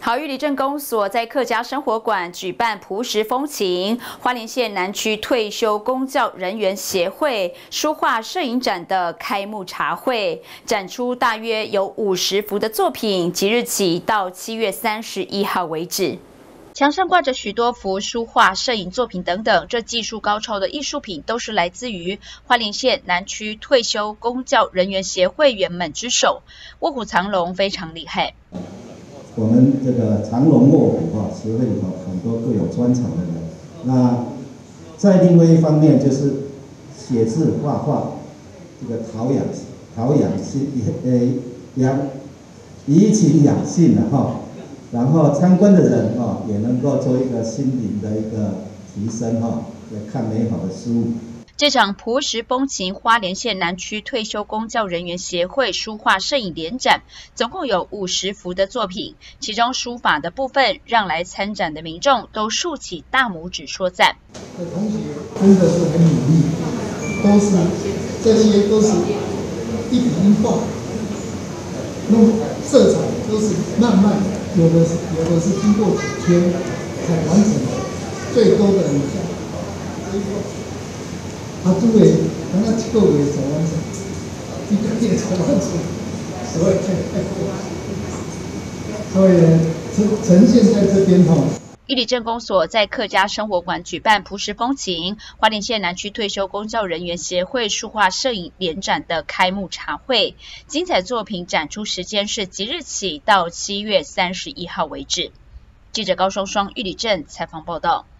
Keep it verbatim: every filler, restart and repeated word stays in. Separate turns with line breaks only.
好，玉里镇公所在客家生活馆举办朴实风情花莲县南区退休公教人员协会书画摄影展的开幕茶会，展出大约有五十幅的作品，即日起到七月三十一号为止。 墙上挂着许多幅书画、摄影作品等等，这技术高超的艺术品都是来自于花莲县南区退休公教人员协会员们之手。卧虎藏龙非常厉害。
我们这个藏龙卧虎哈协会里头很多各有专长的人。那在另外一方面就是写字、画画，这个陶养、陶养性呃养怡情养性的哈。 然后参观的人哦，也能够做一个心灵的一个提升哈，也看美好的事物。
这场朴实风情花莲县南区退休公教人员协会书画摄影联展，总共有五十幅的作品，其中书法的部分让来参展的民众都竖起大拇指说赞。
的同学真的是很努力，都是这些都是一笔一画，弄色彩都是慢慢的。 有的是有的是经过几天才完成的，最多的你看，他诸位刚刚几个月才完成，一个月才完成，所以所以呈呈现在这边哈。
玉里镇公所在客家生活馆举办朴实风情花莲县南区退休公教人员协会书画摄影联展的开幕茶会，精彩作品展出时间是即日起到七月三十一号为止。记者高双双玉里镇采访报道。